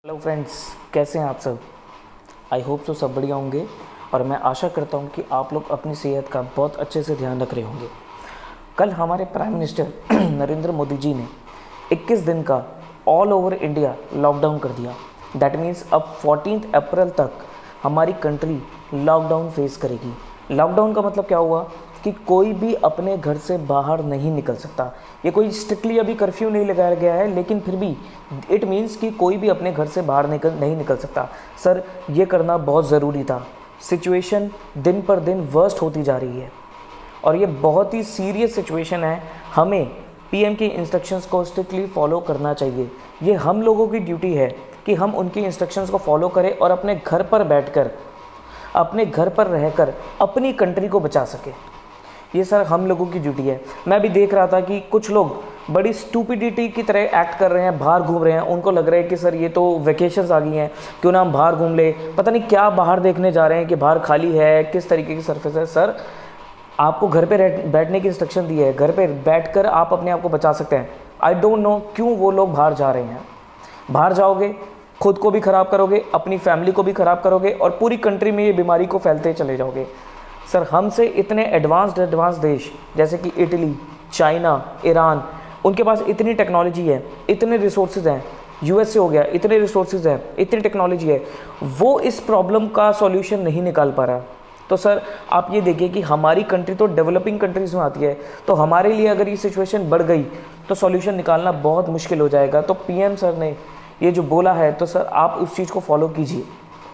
Hello friends, कैसे हैं आप सब। आई होप तो सब बढ़िया होंगे और मैं आशा करता हूं कि आप लोग अपनी सेहत का बहुत अच्छे से ध्यान रख रहे होंगे। कल हमारे प्राइम मिनिस्टर नरेंद्र मोदी जी ने 21 दिन का ऑल ओवर इंडिया लॉकडाउन कर दिया। दैट मीन्स अब 14 अप्रैल तक हमारी कंट्री लॉकडाउन फेस करेगी। लॉकडाउन का मतलब क्या हुआ कि कोई भी अपने घर से बाहर नहीं निकल सकता। ये कोई स्ट्रिक्टली अभी कर्फ्यू नहीं लगाया गया है, लेकिन फिर भी इट मीन्स कि कोई भी अपने घर से बाहर नहीं निकल सकता। सर, ये करना बहुत ज़रूरी था। सिचुएशन दिन पर दिन वर्स्ट होती जा रही है और ये बहुत ही सीरियस सिचुएशन है। हमें पीएम की इंस्ट्रक्शंस को स्ट्रिक्टली फॉलो करना चाहिए। ये हम लोगों की ड्यूटी है कि हम उनकी इंस्ट्रक्शंस को फॉलो करें और अपने घर पर बैठकर, अपने घर पर रहकर अपनी कंट्री को बचा सके। ये सर हम लोगों की ड्यूटी है। मैं भी देख रहा था कि कुछ लोग बड़ी स्टूपिडिटी की तरह एक्ट कर रहे हैं, बाहर घूम रहे हैं। उनको लग रहा है कि सर ये तो वेकेशंस आ गई हैं, क्यों ना हम बाहर घूम ले। पता नहीं क्या बाहर देखने जा रहे हैं कि बाहर खाली है, किस तरीके की सरफेस है। सर, आपको घर पे बैठने की इंस्ट्रक्शन दी है। घर पे बैठकर आप अपने आप को बचा सकते हैं। आई डोंट नो क्यों वो लोग बाहर जा रहे हैं। बाहर जाओगे, खुद को भी ख़राब करोगे, अपनी फैमिली को भी ख़राब करोगे और पूरी कंट्री में ये बीमारी को फैलते चले जाओगे। सर, हमसे इतने एडवांस देश जैसे कि इटली, चाइना, ईरान, उनके पास इतनी टेक्नोलॉजी है, इतने रिसोर्सेज हैं। यूएसए हो गया, इतने रिसोर्सेज हैं, इतनी टेक्नोलॉजी है, वो इस प्रॉब्लम का सॉल्यूशन नहीं निकाल पा रहा। तो सर, आप ये देखिए कि हमारी कंट्री तो डेवलपिंग कंट्रीज़ में आती है, तो हमारे लिए अगर ये सिचुएशन बढ़ गई तो सॉल्यूशन निकालना बहुत मुश्किल हो जाएगा। तो पीएम सर ने ये जो बोला है, तो सर आप उस चीज़ को फॉलो कीजिए,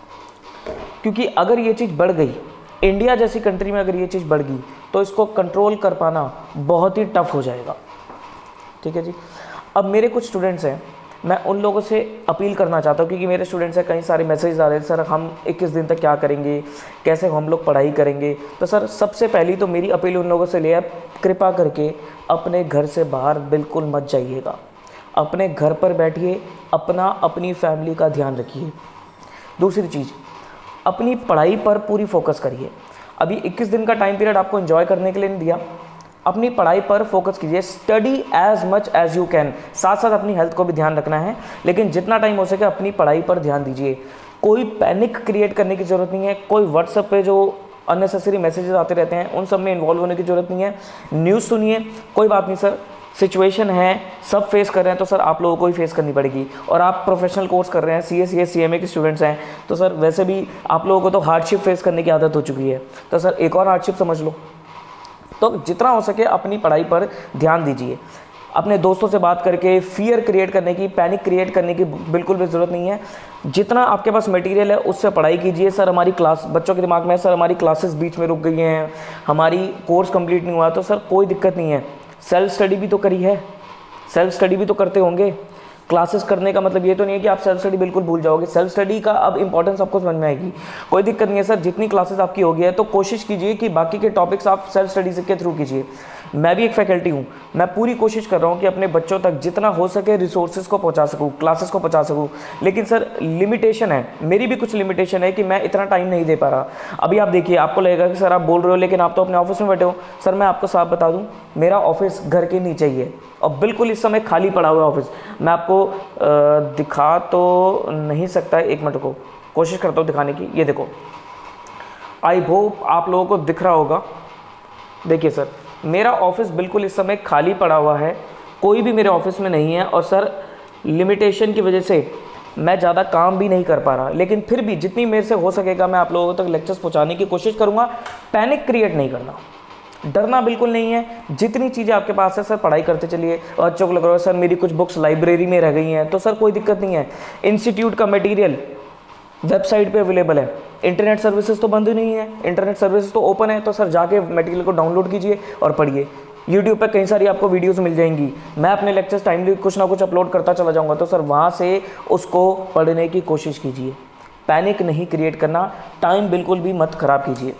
क्योंकि अगर ये चीज़ बढ़ गई, इंडिया जैसी कंट्री में अगर ये चीज़ बढ़ गई, तो इसको कंट्रोल कर पाना बहुत ही टफ हो जाएगा। ठीक है जी। अब मेरे कुछ स्टूडेंट्स हैं, मैं उन लोगों से अपील करना चाहता हूँ, क्योंकि मेरे स्टूडेंट्स हैं, कई सारे मैसेज आ रहे हैं, सर हम 21 दिन तक क्या करेंगे, कैसे हम लोग पढ़ाई करेंगे। तो सर, सबसे पहली तो मेरी अपील उन लोगों से ले है, कृपा करके अपने घर से बाहर बिल्कुल मत जाइएगा। अपने घर पर बैठिए, अपनी फैमिली का ध्यान रखिए। दूसरी चीज़, अपनी पढ़ाई पर पूरी फोकस करिए। अभी 21 दिन का टाइम पीरियड आपको एंजॉय करने के लिए नहीं दिया, अपनी पढ़ाई पर फोकस कीजिए। Study as much as you can. साथ साथ अपनी हेल्थ को भी ध्यान रखना है, लेकिन जितना टाइम हो सके अपनी पढ़ाई पर ध्यान दीजिए। कोई पैनिक क्रिएट करने की ज़रूरत नहीं है। कोई व्हाट्सएप पे जो अननेसेसरी मैसेजेस आते रहते हैं, उन सब में इन्वॉल्व होने की ज़रूरत नहीं है। न्यूज़ सुनिए, कोई बात नहीं सर, सिचुएशन है, सब फेस कर रहे हैं, तो सर आप लोगों को ही फेस करनी पड़ेगी। और आप प्रोफेशनल कोर्स कर रहे हैं, सीए सीएमए के स्टूडेंट्स हैं, तो सर वैसे भी आप लोगों को तो हार्डशिप फेस करने की आदत हो चुकी है, तो सर एक और हार्डशिप समझ लो। तो जितना हो सके अपनी पढ़ाई पर ध्यान दीजिए। अपने दोस्तों से बात करके फियर क्रिएट करने की, पैनिक क्रिएट करने की बिल्कुल भी ज़रूरत नहीं है। जितना आपके पास मटेरियल है उससे पढ़ाई कीजिए। सर हमारी क्लास, बच्चों के दिमाग में सर हमारी क्लासेस बीच में रुक गई हैं, हमारी कोर्स कंप्लीट नहीं हुआ, तो सर कोई दिक्कत नहीं है। सेल्फ स्टडी भी तो करी है, सेल्फ स्टडी भी तो करते होंगे। क्लासेस करने का मतलब ये तो नहीं है कि आप सेल्फ स्टडी बिल्कुल भूल जाओगे। सेल्फ स्टडी का अब इंपॉर्टेंस आपको समझ में आएगी। कोई दिक्कत नहीं है सर, जितनी क्लासेस आपकी हो गई है तो कोशिश कीजिए कि बाकी के टॉपिक्स आप सेल्फ स्टडी के थ्रू कीजिए। मैं भी एक फैकल्टी हूँ, मैं पूरी कोशिश कर रहा हूँ कि अपने बच्चों तक जितना हो सके रिसोर्सेज को पहुँचा सकूँ, क्लासेस को पहुँचा सकूँ। लेकिन सर लिमिटेशन है, मेरी भी कुछ लिमिटेशन है कि मैं इतना टाइम नहीं दे पा रहा। अभी आप देखिए, आपको लगेगा कि सर आप बोल रहे हो लेकिन आप तो अपने ऑफिस में बैठे हो। सर मैं आपको साफ बता दूँ, मेरा ऑफिस घर के नीचे ही है और बिल्कुल इस समय खाली पड़ा हुआ ऑफिस। मैं आपको दिखा तो नहीं सकता, एक मिनट को कोशिश करता हूँ दिखाने की। ये देखो, आई होप आप लोगों को दिख रहा होगा। देखिए सर, मेरा ऑफिस बिल्कुल इस समय खाली पड़ा हुआ है, कोई भी मेरे ऑफिस में नहीं है। और सर लिमिटेशन की वजह से मैं ज़्यादा काम भी नहीं कर पा रहा, लेकिन फिर भी जितनी मेरे से हो सकेगा मैं आप लोगों तक लेक्चर्स पहुँचाने की कोशिश करूँगा। पैनिक क्रिएट नहीं करना, डरना बिल्कुल नहीं है। जितनी चीज़ें आपके पास है सर पढ़ाई करते चलिए। बच्चों को लग रहा है सर मेरी कुछ बुक्स लाइब्रेरी में रह गई हैं, तो सर कोई दिक्कत नहीं है। इंस्टीट्यूट का मटेरियल वेबसाइट पे अवेलेबल है, इंटरनेट सर्विसेज तो बंद नहीं है, इंटरनेट सर्विसेज तो ओपन है। तो सर जाके मटेरियल को डाउनलोड कीजिए और पढ़िए। यूट्यूब पे कई सारी आपको वीडियोस मिल जाएंगी। मैं अपने लेक्चर्स टाइमली कुछ ना कुछ अपलोड करता चला जाऊँगा, तो सर वहाँ से उसको पढ़ने की कोशिश कीजिए। पैनिक नहीं क्रिएट करना, टाइम बिल्कुल भी मत ख़राब कीजिए।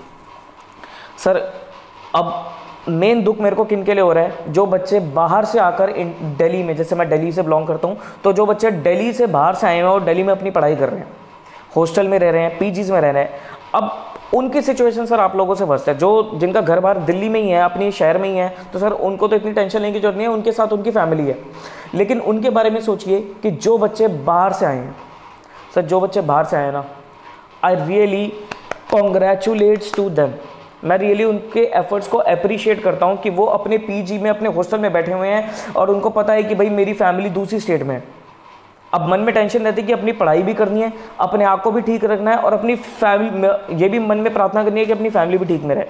सर अब मेन दुख मेरे को किन के लिए हो रहा है, जो बच्चे बाहर से आकर दिल्ली में, जैसे मैं दिल्ली से बिलोंग करता हूँ, तो जो बच्चे दिल्ली से बाहर से आए हैं और दिल्ली में अपनी पढ़ाई कर रहे हैं, हॉस्टल में रह रहे हैं, पीजीज में रह रहे हैं, अब उनकी सिचुएशन सर आप लोगों से वर्स्ट है। जो जिनका घर बाहर दिल्ली में ही है, अपने शहर में ही है, तो सर उनको तो इतनी टेंशन लेने की जरूरत नहीं है, उनके साथ उनकी फैमिली है। लेकिन उनके बारे में सोचिए कि जो बच्चे बाहर से आए हैं, सर जो बच्चे बाहर से आए ना, I really congratulates to them. मैं रियली उनके एफर्ट्स को अप्रिशिएट करता हूँ कि वो अपने पीजी में, अपने हॉस्टल में बैठे हुए हैं और उनको पता है कि भाई मेरी फैमिली दूसरी स्टेट में है। अब मन में टेंशन रहती है कि अपनी पढ़ाई भी करनी है, अपने आप को भी ठीक रखना है और अपनी फैमिली, ये भी मन में प्रार्थना करनी है कि अपनी फैमिली भी ठीक में रहे।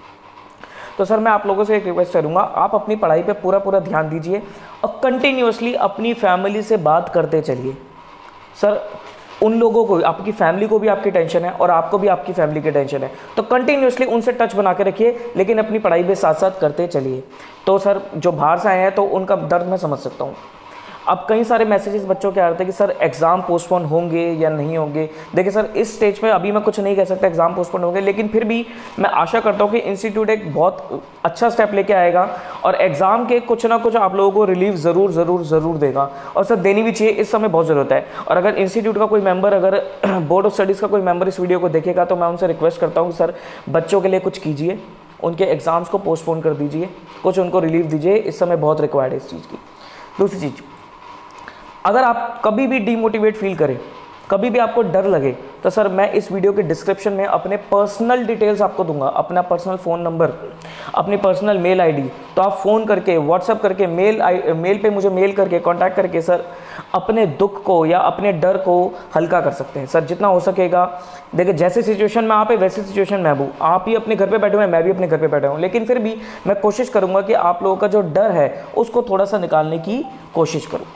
तो सर मैं आप लोगों से एक रिक्वेस्ट करूँगा, आप अपनी पढ़ाई पे पूरा ध्यान दीजिए और कंटिन्यूअसली अपनी फैमिली से बात करते चलिए। सर उन लोगों को, आपकी फैमिली को भी आपकी टेंशन है और आपको भी आपकी फैमिली की टेंशन है, तो कंटिन्यूअसली उनसे टच बना के रखिए, लेकिन अपनी पढ़ाई भी साथ साथ करते चलिए। तो सर जो बाहर से आए हैं तो उनका दर्द मैं समझ सकता हूँ। अब कई सारे मैसेजेस बच्चों के आ रहे थे कि सर एग्ज़ाम पोस्टपोन होंगे या नहीं होंगे। देखिए सर इस स्टेज पे अभी मैं कुछ नहीं कह सकता एग्ज़ाम पोस्टपोन होंगे, लेकिन फिर भी मैं आशा करता हूँ कि इंस्टीट्यूट एक बहुत अच्छा स्टेप लेके आएगा और एग्ज़ाम के कुछ ना कुछ आप लोगों को रिलीफ ज़रूर देगा, और सर देनी भी चाहिए, इस समय बहुत ज़रूरत है। और अगर इंस्टीट्यूट का कोई मेंबर, अगर बोर्ड ऑफ स्टडीज़ का कोई मेंबर इस वीडियो को देखेगा तो मैं उनसे रिक्वेस्ट करता हूँ कि सर बच्चों के लिए कुछ कीजिए, उनके एग्ज़ाम्स को पोस्टपोन कर दीजिए, कुछ उनको रिलीफ दीजिए, इस समय बहुत रिक्वायर्ड है इस चीज़ की। दूसरी चीज़, अगर आप कभी भी डीमोटिवेट फील करें, कभी भी आपको डर लगे, तो सर मैं इस वीडियो के डिस्क्रिप्शन में अपने पर्सनल डिटेल्स आपको दूंगा, अपना पर्सनल फ़ोन नंबर, अपनी पर्सनल मेल आईडी, तो आप फ़ोन करके, व्हाट्सएप करके, मेल पे मुझे मेल करके, कांटेक्ट करके सर अपने दुख को या अपने डर को हल्का कर सकते हैं। सर जितना हो सकेगा, देखिए जैसे सिचुएशन में आप है वैसी सिचुएशन में हूँ, आप ही अपने घर पे बैठे हुए हैं, मैं भी अपने घर पे बैठा हूँ, लेकिन फिर भी मैं कोशिश करूँगा कि आप लोगों का जो डर है उसको थोड़ा सा निकालने की कोशिश करूँ।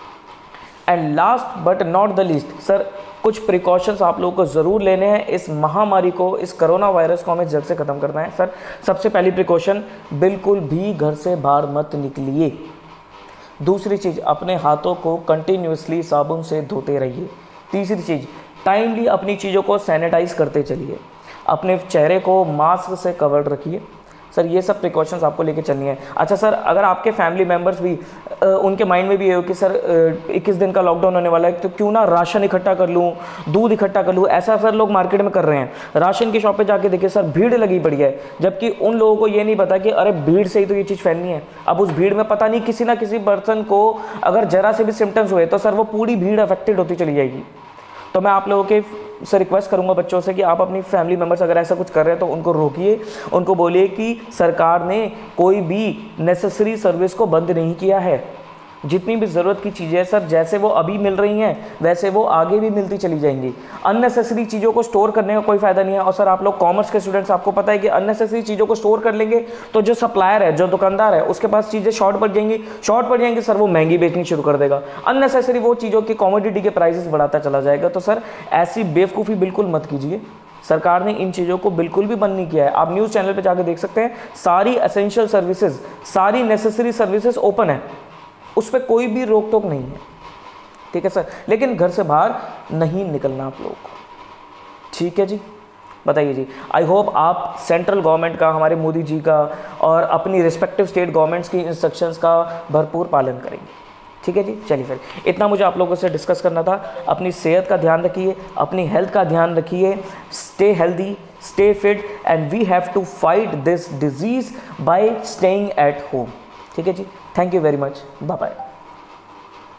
And last but not the least, sir कुछ प्रिकॉशंस आप लोगों को ज़रूर लेने हैं। इस महामारी को, इस कोरोना वायरस को हमें जड़ से ख़त्म करना है। सर सबसे पहली प्रिकॉशन, बिल्कुल भी घर से बाहर मत निकलिए। दूसरी चीज़, अपने हाथों को कंटिन्यूसली साबुन से धोते रहिए। तीसरी चीज़, टाइमली अपनी चीज़ों को सैनिटाइज करते चलिए, अपने चेहरे को मास्क से कवर्ड रखिए। सर ये सब प्रिकॉशंस आपको लेके चलनी है। अच्छा सर, अगर आपके फैमिली मेम्बर्स भी उनके माइंड में भी है कि सर 21 दिन का लॉकडाउन होने वाला है, तो क्यों ना राशन इकट्ठा कर लूँ, दूध इकट्ठा कर लूँ, ऐसा सर लोग मार्केट में कर रहे हैं। राशन की शॉप पे जाके देखिए सर भीड़ लगी पड़ी है, जबकि उन लोगों को ये नहीं पता कि अरे भीड़ से ही तो ये चीज़ फैलनी है। अब उस भीड़ में पता नहीं किसी ना किसी पर्सन को अगर जरा से भी सिम्टम्स हुए तो सर वो पूरी भीड़ अफेक्टेड होती चली जाएगी। तो मैं आप लोगों के से रिक्वेस्ट करूंगा बच्चों से कि आप अपनी फैमिली मेम्बर्स अगर ऐसा कुछ कर रहे हैं तो उनको रोकिए, उनको बोलिए कि सरकार ने कोई भी नेसेसरी सर्विस को बंद नहीं किया है। जितनी भी ज़रूरत की चीज़ें हैं सर, जैसे वो अभी मिल रही हैं वैसे वो आगे भी मिलती चली जाएंगी। अननेसेसरी चीज़ों को स्टोर करने का कोई फ़ायदा नहीं है। और सर आप लोग कॉमर्स के स्टूडेंट्स, आपको पता है कि अननेसेसरी चीज़ों को स्टोर कर लेंगे तो जो सप्लायर है, जो दुकानदार है, उसके पास चीज़ें शॉर्ट पड़ जाएंगी सर, वो महंगी बेचनी शुरू कर देगा। अननेसेसरी वो चीज़ों की कॉमोडिटी के प्राइसेस बढ़ाता चला जाएगा। तो सर ऐसी बेवकूफ़ी बिल्कुल मत कीजिए। सरकार ने इन चीज़ों को बिल्कुल भी बंद नहीं किया है। आप न्यूज़ चैनल पे जाकर देख सकते हैं, सारी एसेंशियल सर्विसेज, सारी नेसेसरी सर्विसेज ओपन है, उस पर कोई भी रोक टोक नहीं है। ठीक है सर, लेकिन घर से बाहर नहीं निकलना आप लोगों को। ठीक है जी, बताइए जी। आई होप आप सेंट्रल गवर्नमेंट का, हमारे मोदी जी का और अपनी रिस्पेक्टिव स्टेट गवर्नमेंट्स की इंस्ट्रक्शंस का भरपूर पालन करेंगे। ठीक है जी, चलिए फिर इतना मुझे आप लोगों से डिस्कस करना था। अपनी सेहत का ध्यान रखिए, अपनी हेल्थ का ध्यान रखिए, stay healthy, stay fit, and we have to fight this disease by staying at home. ठीक है जी, thank you very much, bye bye.